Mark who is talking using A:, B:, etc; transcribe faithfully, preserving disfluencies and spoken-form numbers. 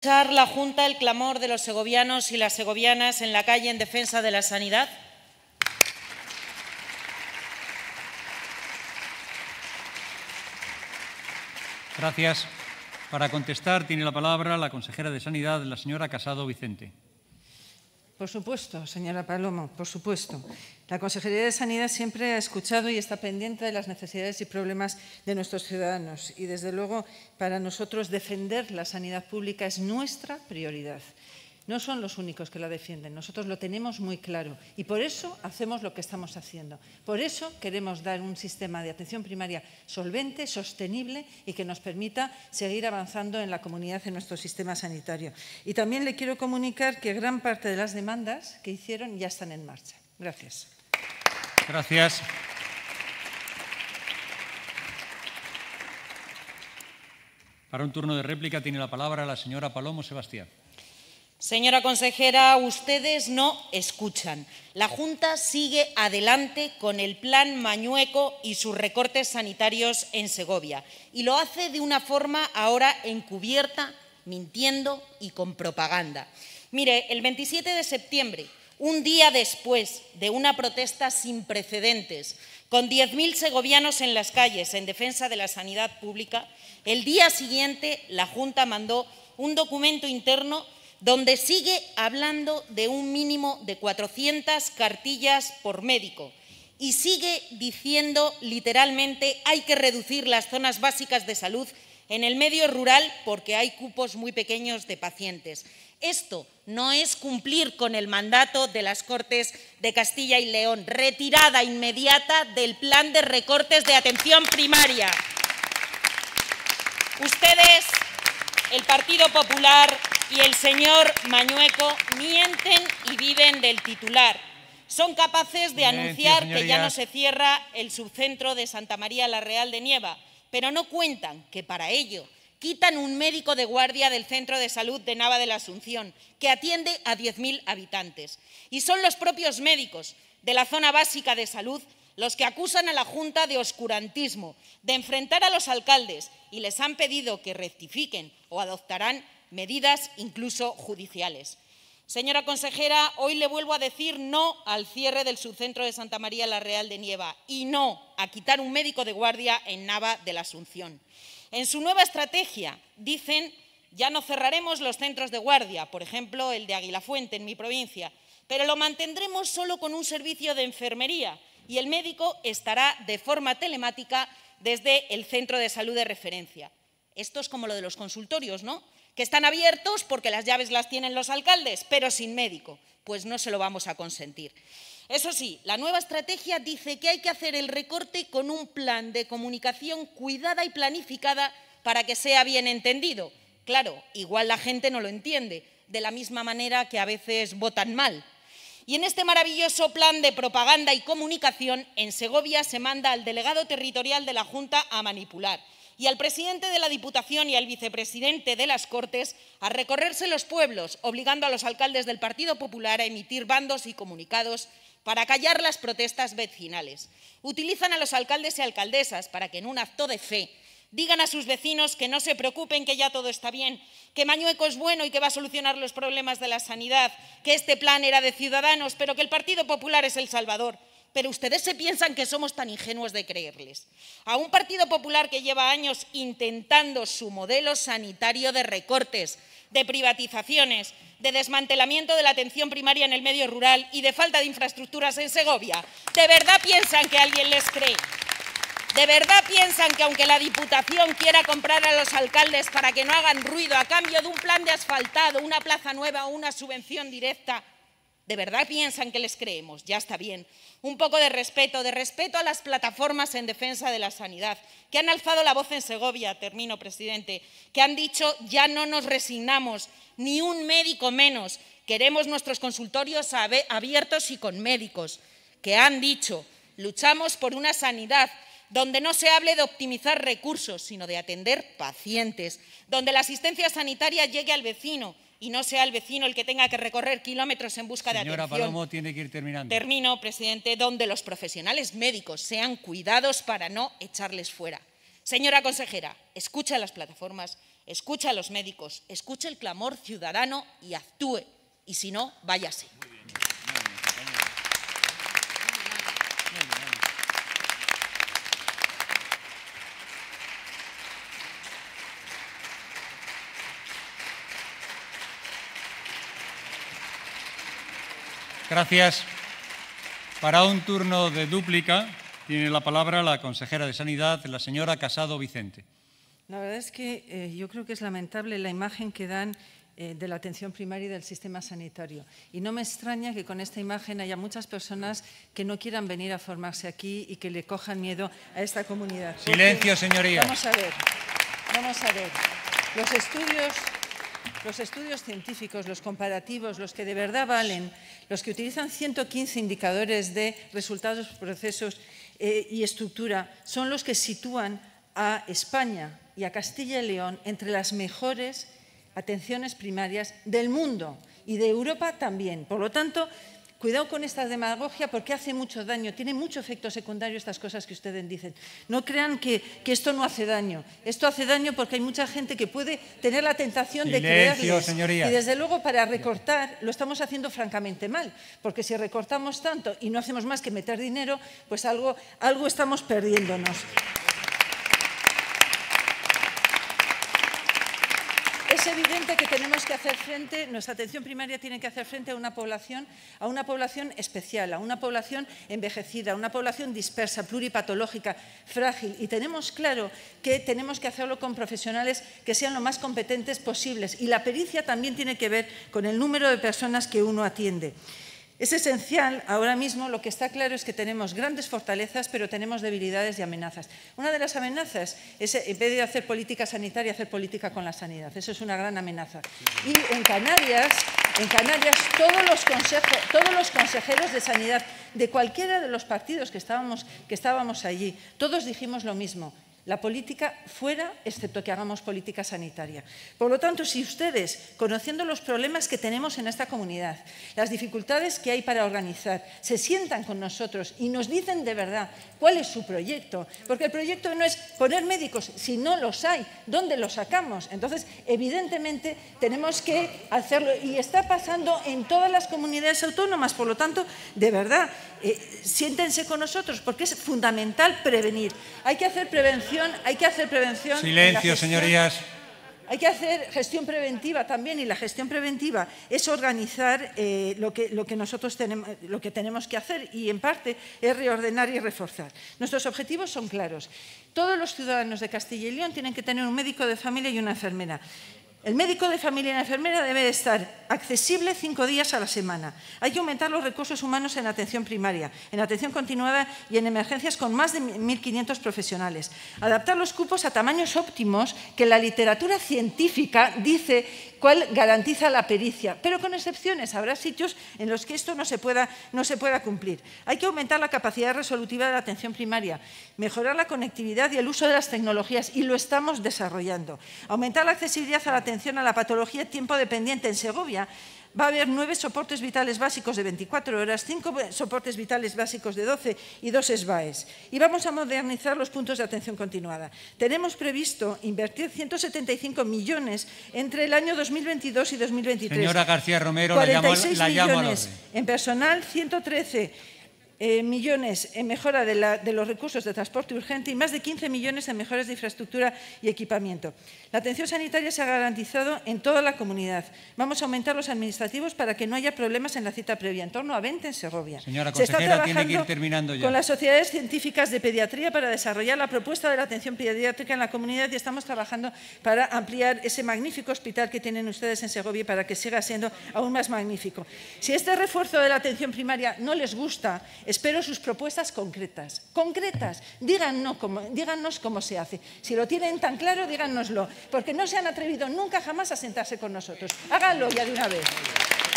A: escuchar la Junta el clamor de los segovianos y las segovianas en la calle en defensa de la sanidad?
B: Gracias. Para contestar tiene la palabra la consejera de Sanidad, la señora Casado Vicente.
C: Por supuesto, señora Palomo, por supuesto. La Consejería de Sanidad siempre ha escuchado y está pendiente de las necesidades y problemas de nuestros ciudadanos. Y, desde luego, para nosotros defender la sanidad pública es nuestra prioridad. No son los únicos que la defienden, nosotros lo tenemos muy claro y por eso hacemos lo que estamos haciendo. Por eso queremos dar un sistema de atención primaria solvente, sostenible y que nos permita seguir avanzando en la comunidad en nuestro sistema sanitario. Y también le quiero comunicar que gran parte de las demandas que hicieron ya están en marcha. Gracias.
B: Gracias. Para un turno de réplica tiene la palabra la señora Palomo Sebastián.
A: Señora consejera, ustedes no escuchan. La Junta sigue adelante con el plan Mañueco y sus recortes sanitarios en Segovia. Y lo hace de una forma ahora encubierta, mintiendo y con propaganda. Mire, el veintisiete de septiembre, un día después de una protesta sin precedentes, con diez mil segovianos en las calles en defensa de la sanidad pública, el día siguiente la Junta mandó un documento interno donde sigue hablando de un mínimo de cuatrocientas cartillas por médico y sigue diciendo literalmente hay que reducir las zonas básicas de salud en el medio rural porque hay cupos muy pequeños de pacientes. Esto no es cumplir con el mandato de las Cortes de Castilla y León. Retirada inmediata del plan de recortes de atención primaria. Ustedes, el Partido Popular y el señor Mañueco mienten y viven del titular. Son capaces de anunciar que ya no se cierra el subcentro de Santa María la Real de Nieva, pero no cuentan que para ello quitan un médico de guardia del Centro de Salud de Nava de la Asunción, que atiende a diez mil habitantes. Y son los propios médicos de la zona básica de salud los que acusan a la Junta de oscurantismo, de enfrentar a los alcaldes y les han pedido que rectifiquen o adoptarán medidas incluso judiciales. Señora consejera, hoy le vuelvo a decir no al cierre del subcentro de Santa María la Real de Nieva y no a quitar un médico de guardia en Nava de la Asunción. En su nueva estrategia dicen ya no cerraremos los centros de guardia, por ejemplo el de Aguilafuente en mi provincia, pero lo mantendremos solo con un servicio de enfermería y el médico estará de forma telemática desde el centro de salud de referencia. Esto es como lo de los consultorios, ¿no? Que están abiertos porque las llaves las tienen los alcaldes, pero sin médico. Pues no se lo vamos a consentir. Eso sí, la nueva estrategia dice que hay que hacer el recorte con un plan de comunicación cuidada y planificada para que sea bien entendido. Claro, igual la gente no lo entiende, de la misma manera que a veces votan mal. Y en este maravilloso plan de propaganda y comunicación, en Segovia se manda al delegado territorial de la Junta a manipular y al presidente de la Diputación y al vicepresidente de las Cortes a recorrerse los pueblos, obligando a los alcaldes del Partido Popular a emitir bandos y comunicados para callar las protestas vecinales. Utilizan a los alcaldes y alcaldesas para que en un acto de fe digan a sus vecinos que no se preocupen, que ya todo está bien, que Mañueco es bueno y que va a solucionar los problemas de la sanidad, que este plan era de Ciudadanos, pero que el Partido Popular es el salvador. Pero ustedes se piensan que somos tan ingenuos de creerles. A un Partido Popular que lleva años intentando su modelo sanitario de recortes, de privatizaciones, de desmantelamiento de la atención primaria en el medio rural y de falta de infraestructuras en Segovia, ¿de verdad piensan que alguien les cree? ¿De verdad piensan que aunque la Diputación quiera comprar a los alcaldes para que no hagan ruido a cambio de un plan de asfaltado, una plaza nueva o una subvención directa, ¿de verdad piensan que les creemos? Ya está bien. Un poco de respeto, de respeto a las plataformas en defensa de la sanidad, que han alzado la voz en Segovia, termino, presidente, que han dicho ya no nos resignamos, ni un médico menos, queremos nuestros consultorios abiertos y con médicos, que han dicho luchamos por una sanidad donde no se hable de optimizar recursos, sino de atender pacientes, donde la asistencia sanitaria llegue al vecino, y no sea el vecino el que tenga que recorrer kilómetros en busca de atención.
B: Señora Palomo, tiene que ir terminando.
A: Termino, presidente, donde los profesionales médicos sean cuidados para no echarles fuera. Señora consejera, escuche a las plataformas, Escuche a los médicos, escuche el clamor ciudadano y actúe. Y si no, váyase.
B: Gracias. Para un turno de dúplica, tiene la palabra la consejera de Sanidad, la señora Casado Vicente.
C: La verdad es que eh, yo creo que es lamentable la imagen que dan eh, de la atención primaria y del sistema sanitario. Y no me extraña que con esta imagen haya muchas personas que no quieran venir a formarse aquí y que le cojan miedo a esta comunidad.
B: Silencio,
C: Porque,
B: señoría.
C: Vamos a ver, vamos a ver. Los estudios... Los estudios científicos, los comparativos, los que de verdad valen, los que utilizan ciento quince indicadores de resultados, procesos eh, y estructura, son los que sitúan a España y a Castilla y León entre las mejores atenciones primarias del mundo y de Europa también. Por lo tanto, cuidado con esta demagogia porque hace mucho daño, tiene mucho efecto secundario estas cosas que ustedes dicen. No crean que, que esto no hace daño. Esto hace daño porque hay mucha gente que puede tener la tentación
B: Silencio,
C: de creerles.
B: señoría.
C: Y desde luego para recortar lo estamos haciendo francamente mal, porque si recortamos tanto y no hacemos más que meter dinero, pues algo, algo estamos perdiéndonos. Es evidente que tenemos que hacer frente, nuestra atención primaria tiene que hacer frente a una población, a una población especial, a una población envejecida, a una población dispersa, pluripatológica, frágil. Y tenemos claro que tenemos que hacerlo con profesionales que sean lo más competentes posibles. Y la pericia también tiene que ver con el número de personas que uno atiende. Es esencial, ahora mismo lo que está claro es que tenemos grandes fortalezas, pero tenemos debilidades y amenazas. Una de las amenazas es, en vez de hacer política sanitaria, hacer política con la sanidad. Eso es una gran amenaza. Y en Canarias, en Canarias todos, los consejos, todos los consejeros de sanidad de cualquiera de los partidos que estábamos, que estábamos allí, todos dijimos lo mismo. La política fuera, excepto que hagamos política sanitaria. Por lo tanto, si ustedes, conociendo los problemas que tenemos en esta comunidad, las dificultades que hay para organizar, se sientan con nosotros y nos dicen de verdad cuál es su proyecto, porque el proyecto no es poner médicos, si no los hay, ¿dónde los sacamos? Entonces, evidentemente, tenemos que hacerlo y está pasando en todas las comunidades autónomas. Por lo tanto, de verdad, eh, siéntense con nosotros, porque es fundamental prevenir. Hay que hacer prevención. Hay que hacer prevención.
B: Silencio, señorías.
C: Hay que hacer gestión preventiva también, y la gestión preventiva es organizar eh, lo, que, lo, que nosotros tenemos, lo que tenemos que hacer, y en parte es reordenar y reforzar. Nuestros objetivos son claros. Todos los ciudadanos de Castilla y León tienen que tener un médico de familia y una enfermera. El médico de familia y la enfermera debe de estar accesible cinco días a la semana. Hay que aumentar los recursos humanos en atención primaria, en atención continuada y en emergencias con más de mil quinientos profesionales. Adaptar los cupos a tamaños óptimos que la literatura científica dice cuál garantiza la pericia, pero con excepciones. Habrá sitios en los que esto no se pueda, no se pueda cumplir. Hay que aumentar la capacidad resolutiva de la atención primaria, mejorar la conectividad y el uso de las tecnologías, y lo estamos desarrollando. Aumentar la accesibilidad a la atención a la patología tiempo dependiente. En Segovia va a haber nueve soportes vitales básicos de veinticuatro horas, cinco soportes vitales básicos de doce y dos S B A Es. Y vamos a modernizar los puntos de atención continuada. Tenemos previsto invertir ciento setenta y cinco millones entre el año dos mil veintidós y dos mil veintitrés.
B: Señora García Romero, la llamo, la llamo al orden.
C: En personal, ciento trece Eh, millones en mejora de, la, de los recursos de transporte urgente y más de quince millones en mejoras de infraestructura y equipamiento. La atención sanitaria se ha garantizado en toda la comunidad. Vamos a aumentar los administrativos para que no haya problemas en la cita previa, en torno a veinte en Segovia.
B: Señora
C: se está
B: consejera,
C: trabajando
B: tiene que ir terminando ya.
C: con las sociedades científicas de pediatría para desarrollar la propuesta de la atención pediátrica en la comunidad, y estamos trabajando para ampliar ese magnífico hospital que tienen ustedes en Segovia para que siga siendo aún más magnífico. Si este refuerzo de la atención primaria no les gusta, espero sus propuestas concretas. Concretas. Díganos cómo, díganos cómo se hace. Si lo tienen tan claro, díganoslo, porque no se han atrevido nunca jamás a sentarse con nosotros. Háganlo ya de una vez.